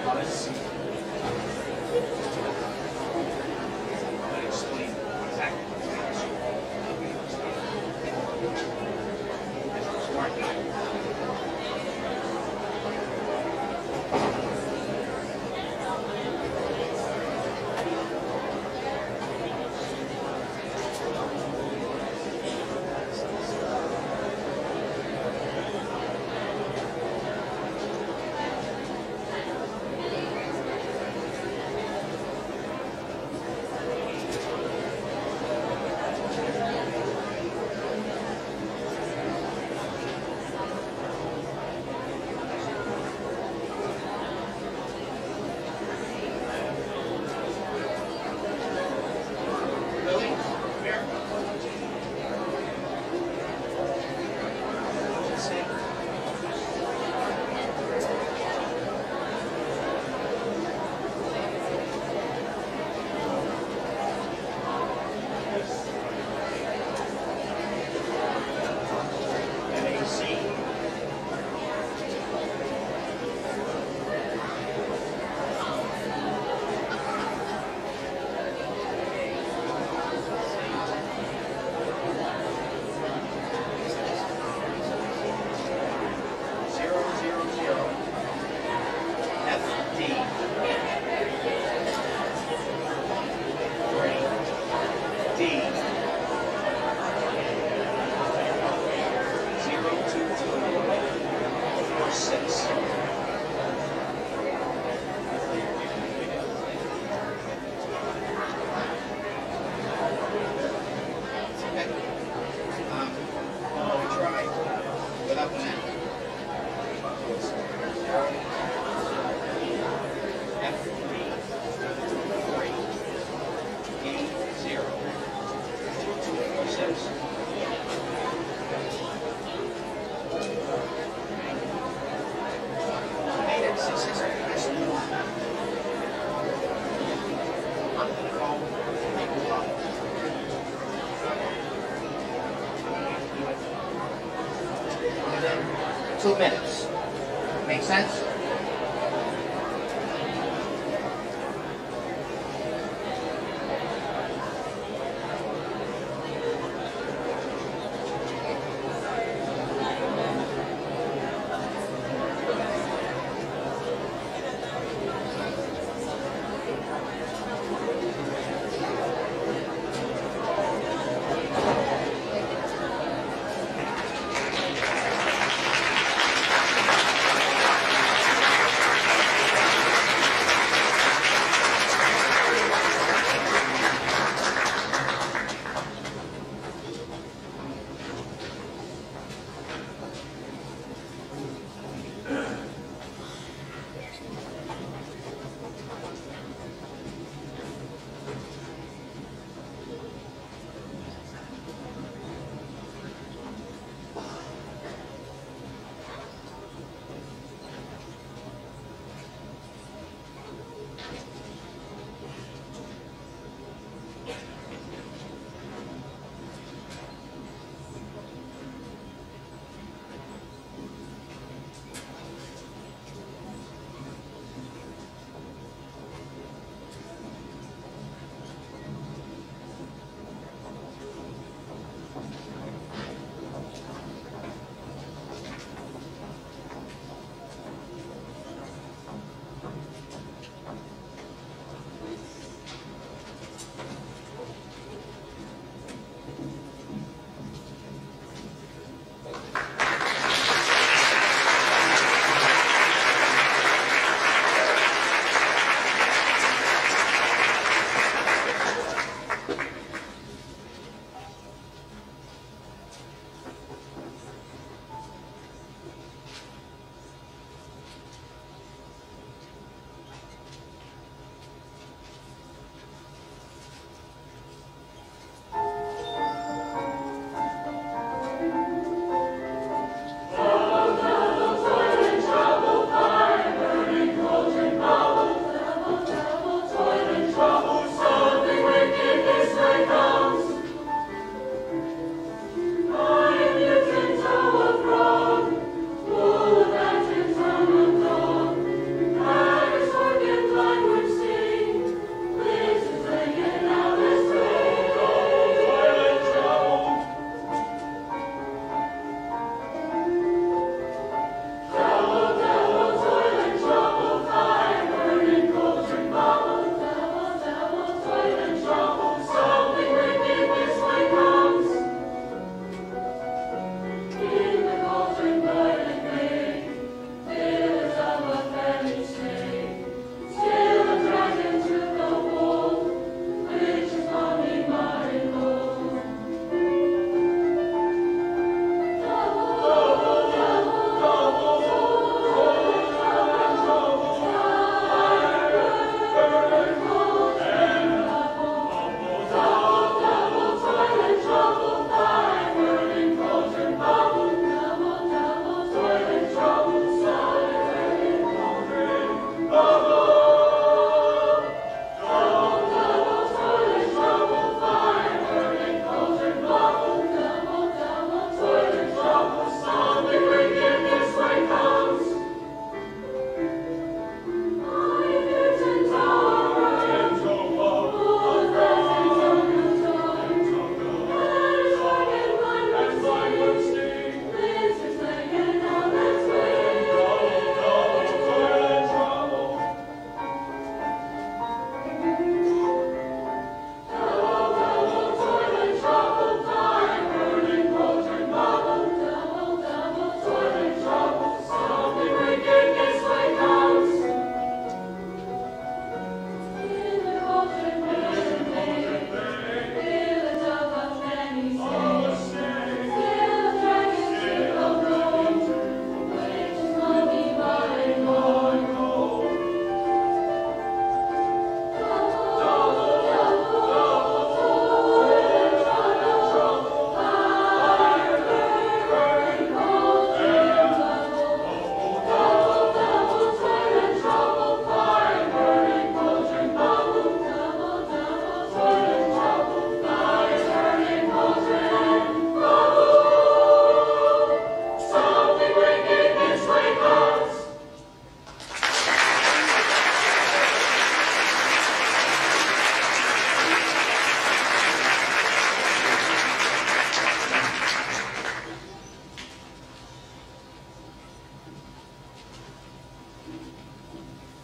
2 minutes. Make sense?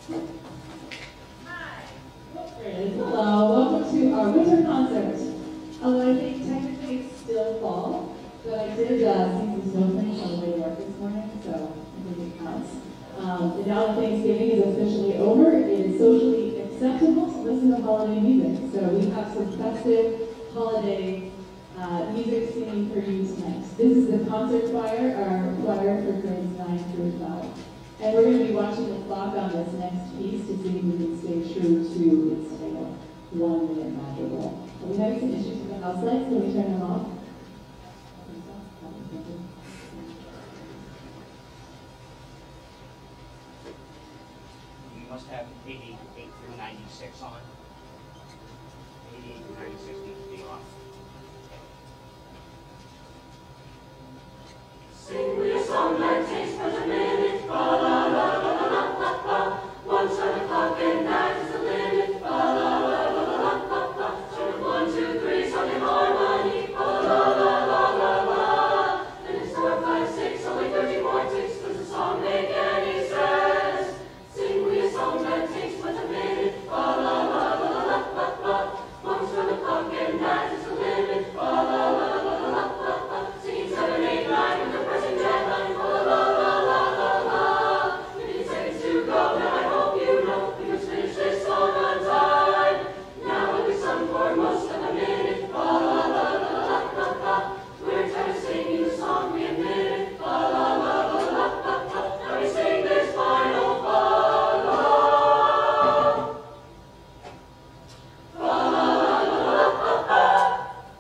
Hello, welcome to our winter concert. Although I think technically it's still fall, but I did see some snowflakes on the way to work this morning, so I think it counts. And now that Thanksgiving is officially over, it is socially acceptable to listen to holiday music. So we have some festive holiday music singing for you tonight. This is the concert choir, our choir for grades 9 through 12. And we're going to be watching the clock on this next piece to see if we can stay true to its title, 1 minute madrigal. Are we having some issues with the house lights? Can we turn them off? You must have 88 through 96 on. 88 through 96 needs to be off. Sing we a song that takes but a minute, fa la la la la la la la. One shot o'clock and that is the limit, fa la la la la la la la. Sort of 1, 2, 3, Sunday harmony, fa la la la la la. And it's 4, 5, 6, only 30 more ticks. Does the song make any sense? Sing we a song that takes but a minute, fa la la la la la la la. One shot o'clock and that is the limit, fa la la la la la la. Singing 7, 8, 9 with the pressing deadline, fa la la la la la. 15 seconds to go, now I hope you know we must finish this song on time. Now it'll be sung for most of a minute, fa la la la la la la. We're tired of singing the song, we admit it, fa la la la la la la. Now we sing this final fa la. Fa la la la la la la.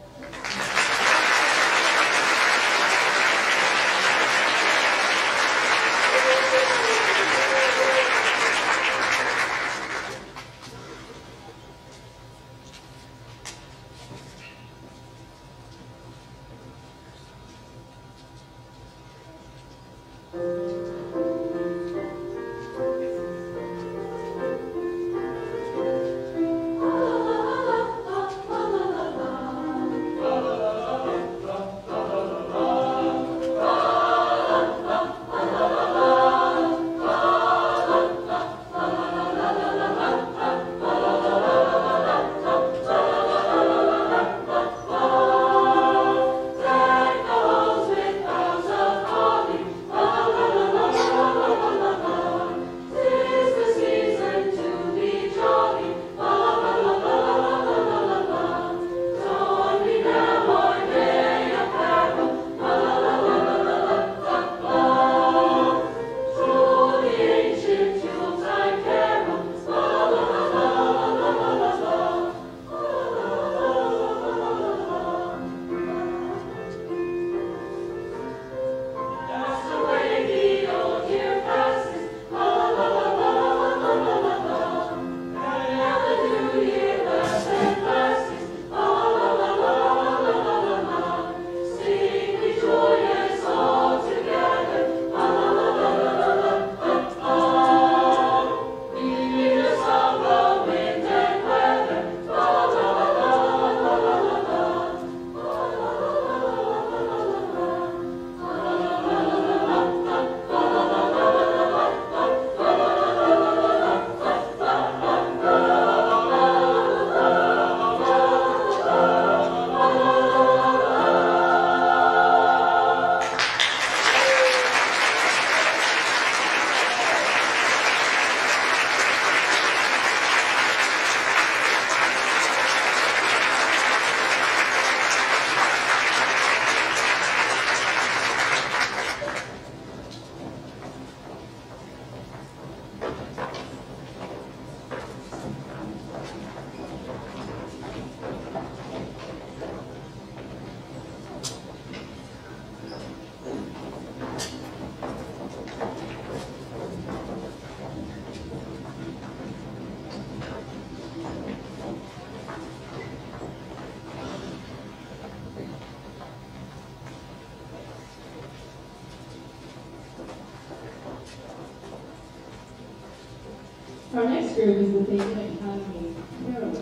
Our next group is the Bacon Academy Carolers,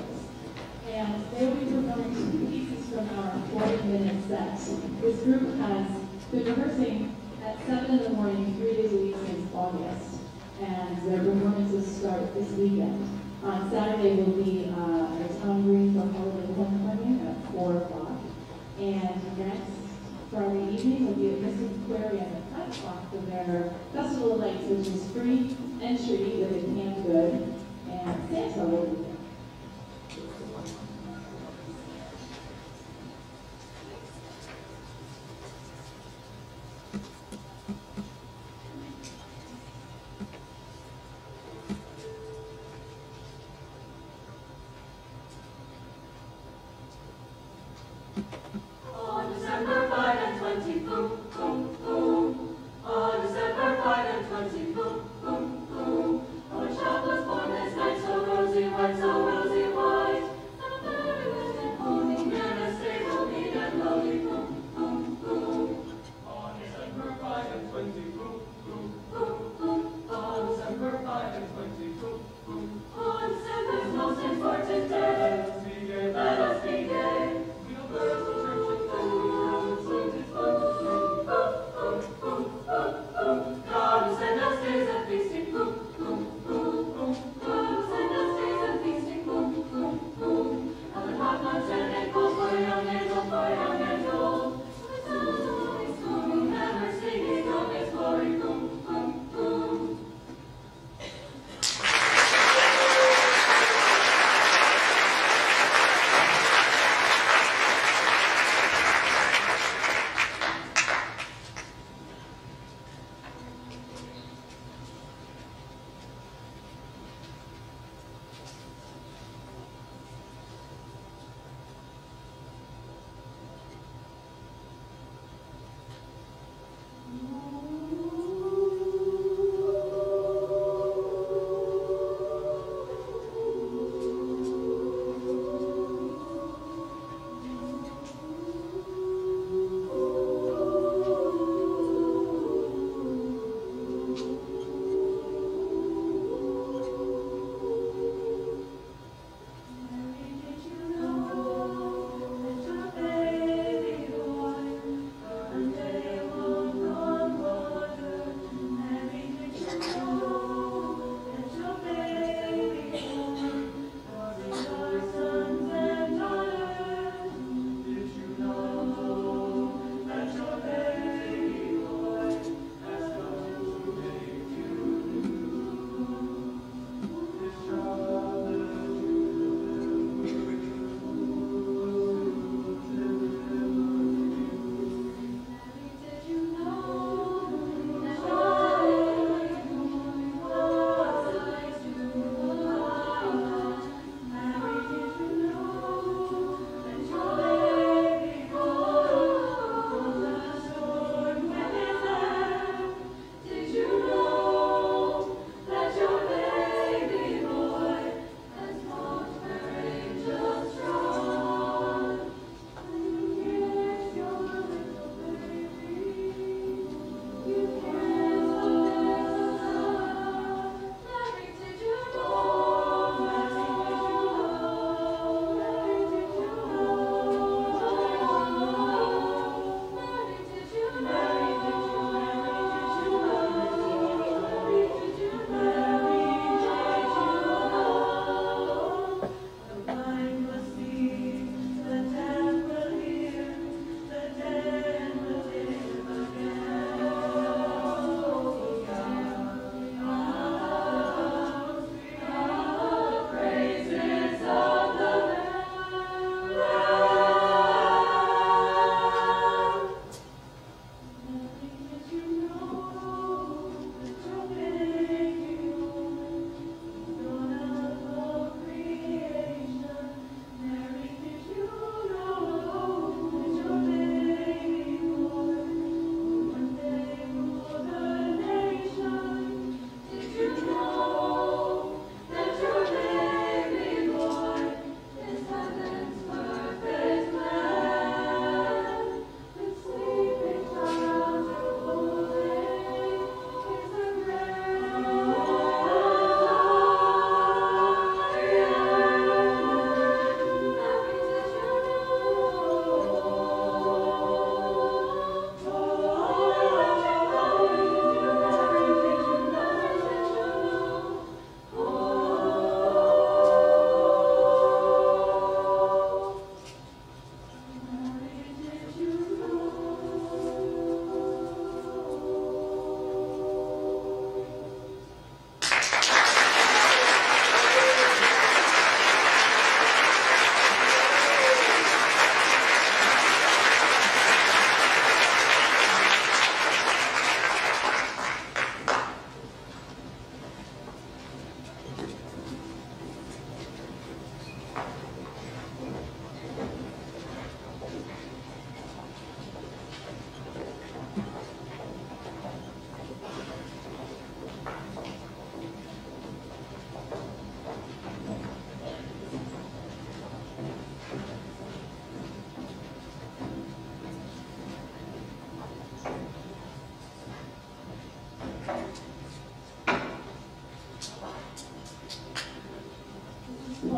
and they will be performing 2 pieces from our 40-minute set. This group has been rehearsing at 7 in the morning, 3 days a week since August, and their performances start this weekend. On Saturday will be at Town Green for holiday homecoming at 4 o'clock. And next Friday evening will be at Mystic Aquarium at 5 o'clock for their Festival of Lights, which is free entry with a canned good, and Santa will be there. On December 5 and 20, boom, boom, boom. On December 5 and 20, boom, boom, boom. Our child was born this night, so rosy white, so rosy white. And a very wisdom pony, and a stable neat and lowly, boom, boom, boom. On December 5 and 20, boom, boom, boom, boom. On December 5 and 20, boom, boom. On December's most important day, let us be gay. We'll burst the church.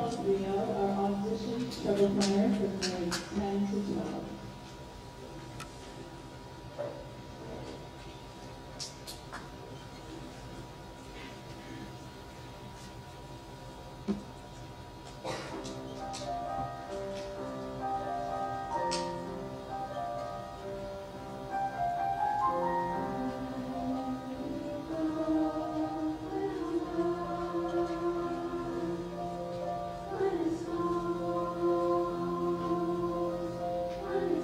Charles Rio, our audition treble player for grades 10 to 12. When it snows, when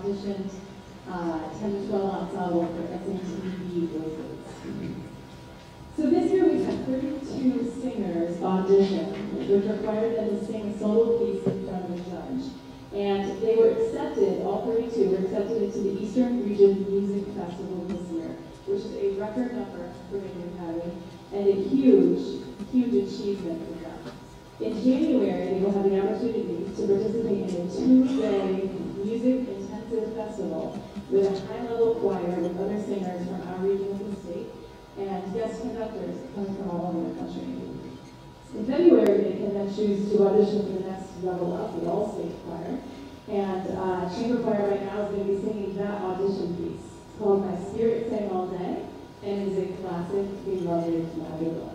auditioned 10 to 12 ensemble for SATB voices. So this year we had 32 singers audition, which required them to sing a solo piece in front of a judge. And they were accepted, all 32 were accepted into the Eastern Region Music Festival this year, which is a record number for Indian Academy and a huge, huge achievement for them. In January, they will have the opportunity to participate in a 2-day music-intensive festival with a high-level choir with other singers from our region of the state and guest conductors coming from all over the country. In February, they can then choose to audition for the next level up, the All-State Choir. And Chamber Choir right now is going to be singing that audition piece. It's called My Spirit Sang All Day, and it is a classic, beloved madrigal.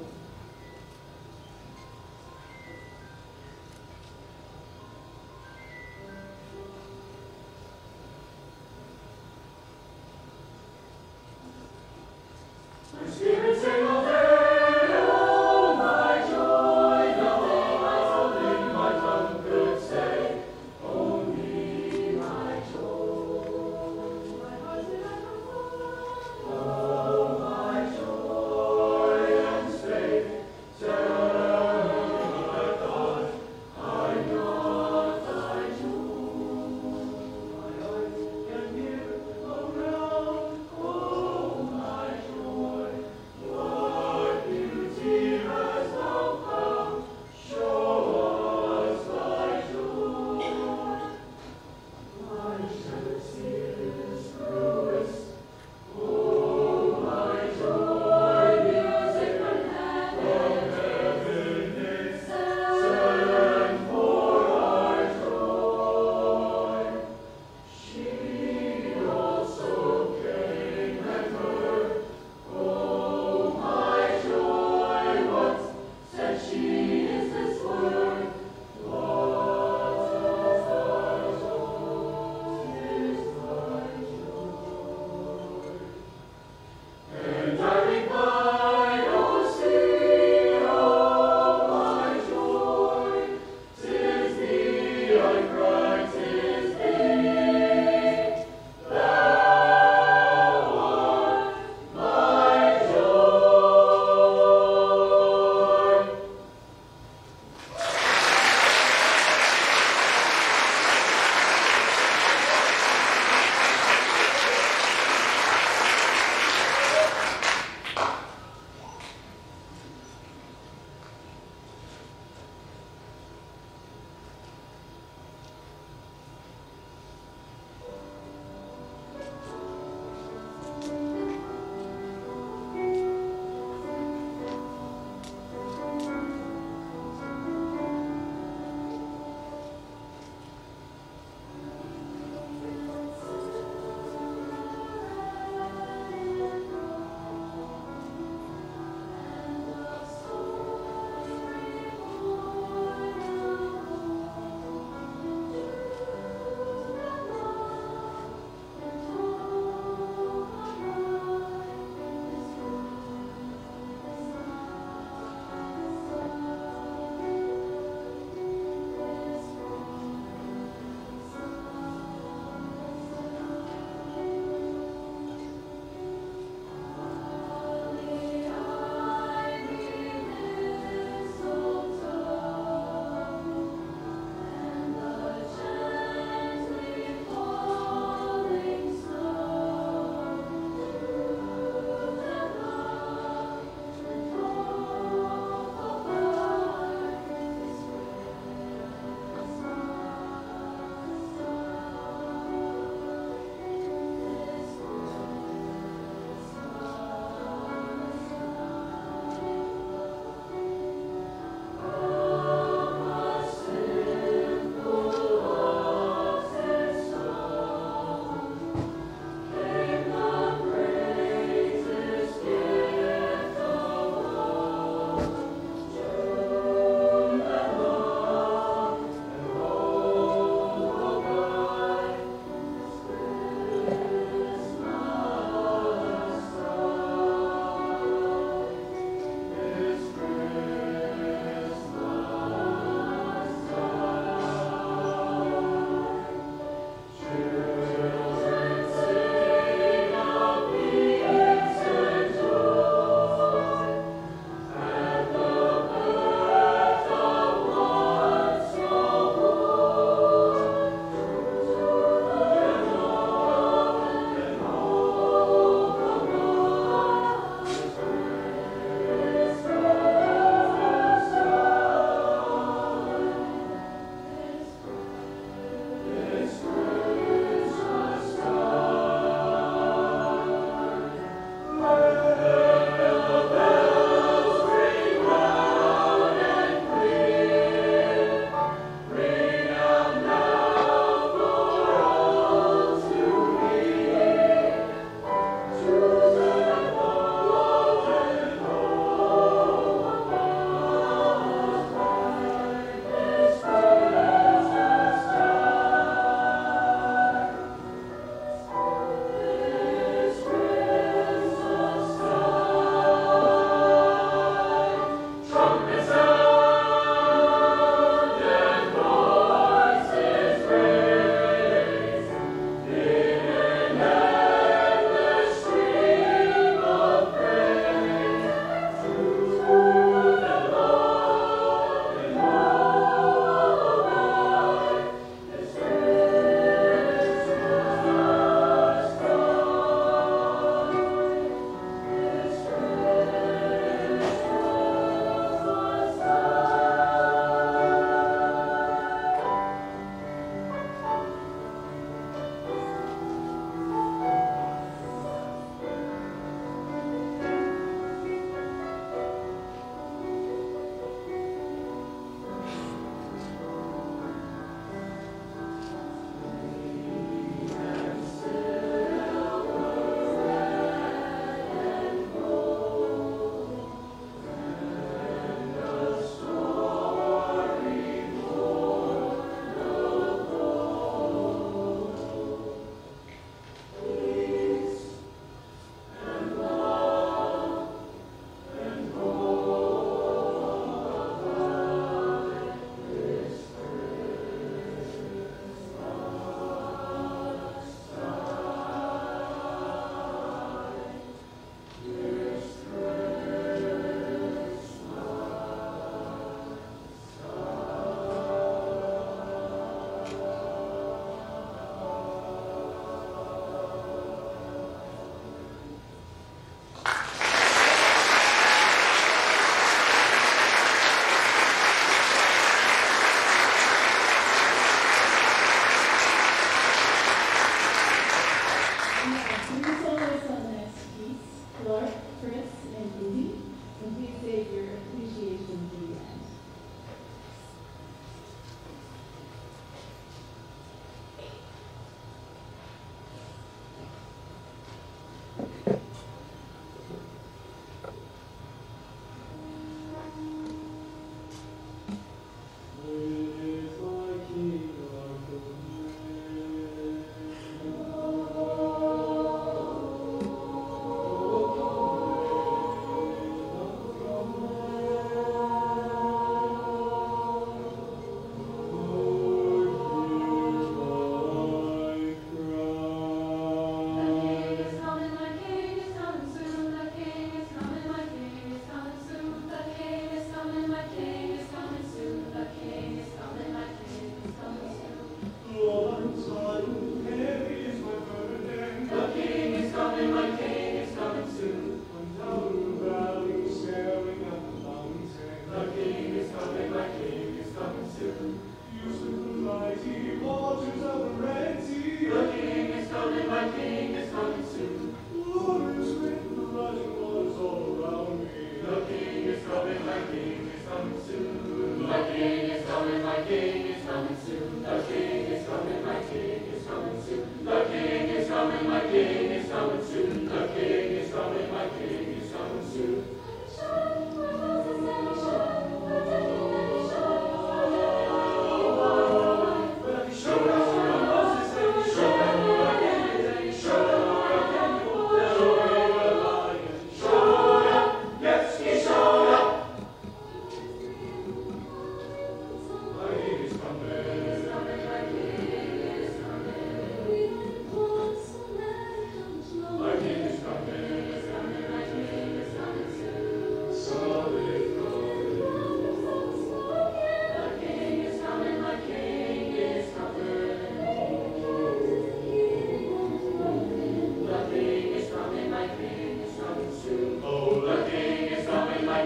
My spirit sang all day, oh my joy, nothing my soul in my tongue could say, only my joy. My heart did I comfort, oh my joy and strength.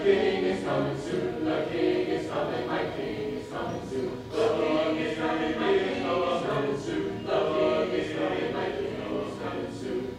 King is coming soon. The King is coming. My King is coming soon. The King is coming. My King is coming soon. The King is coming. My King is coming soon.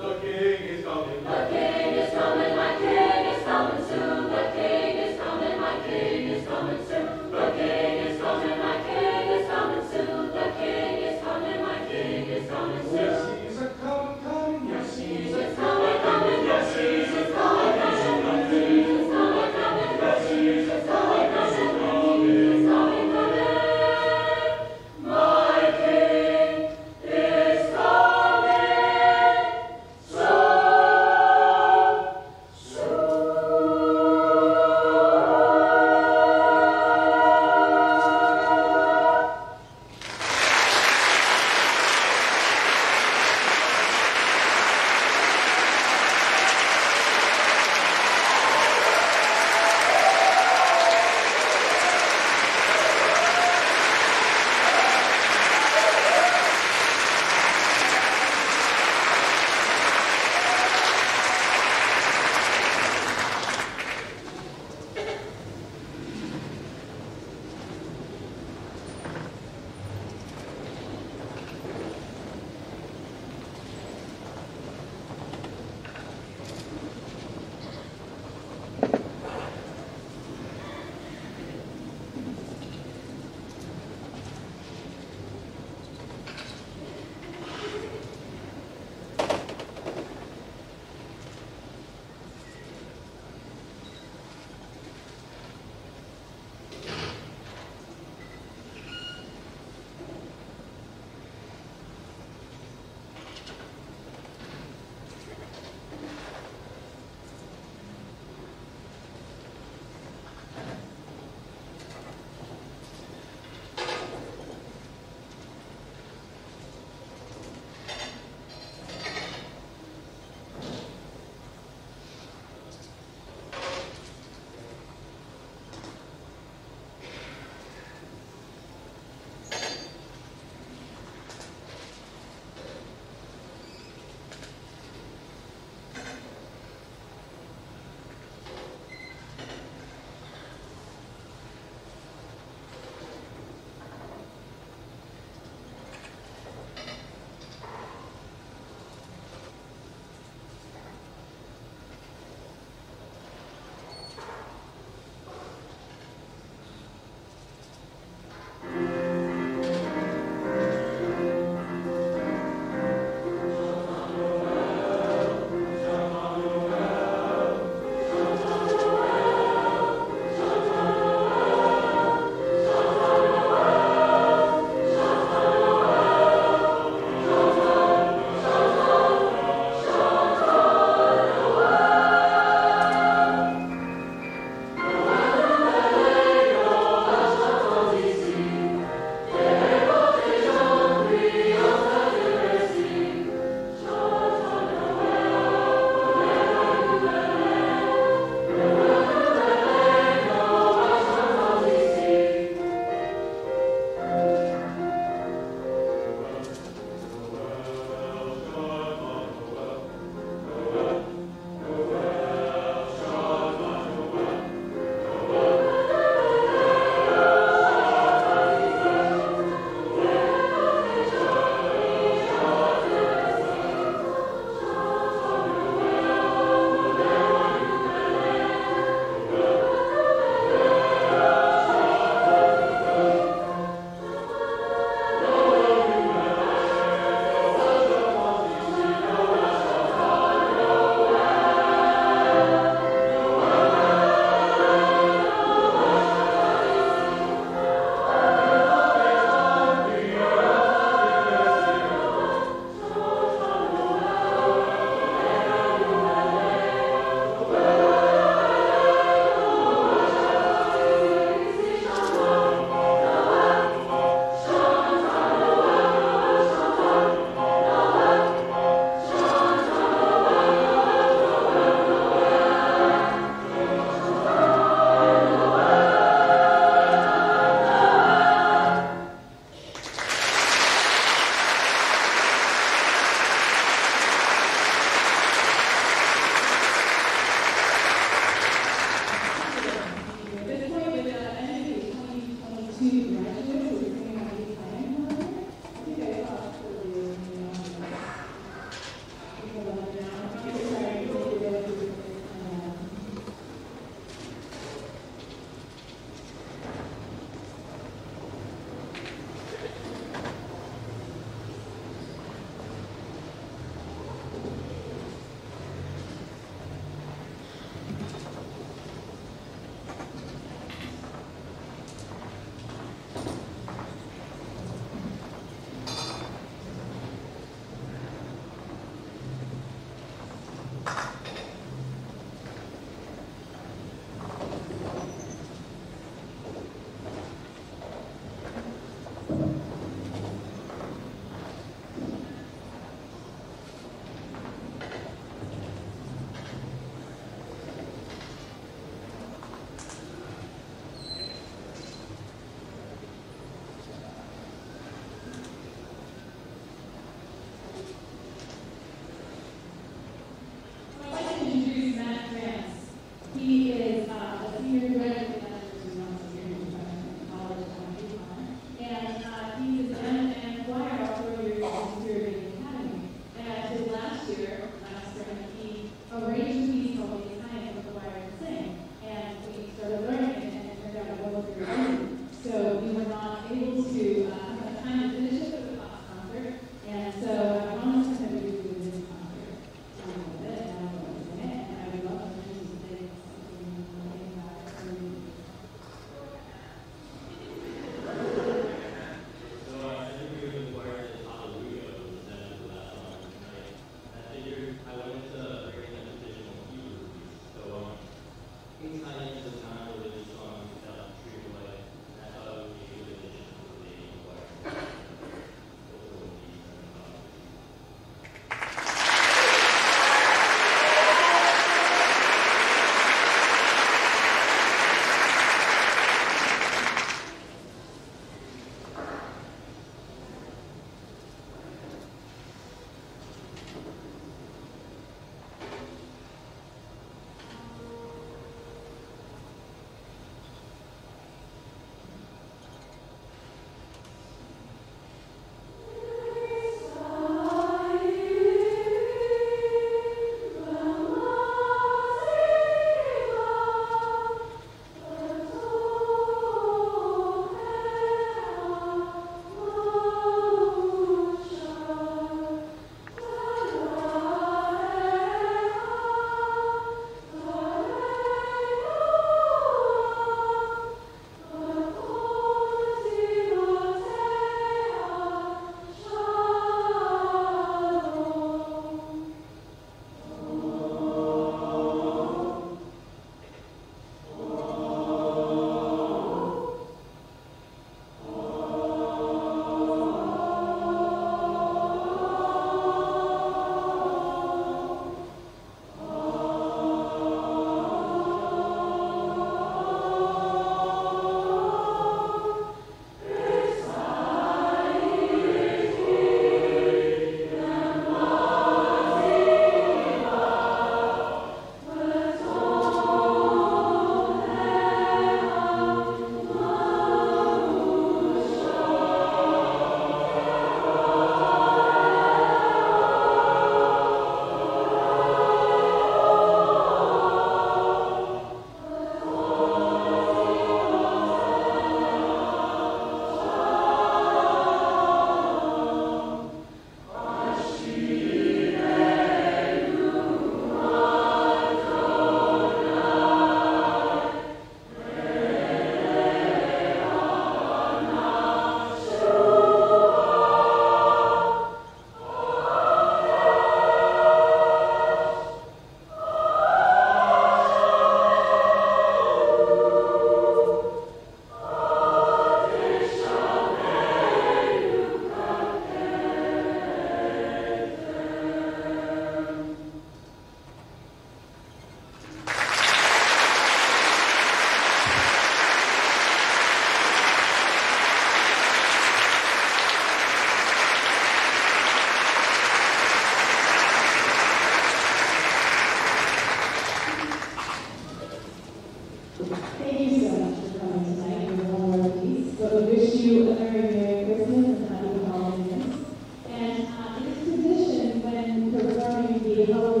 the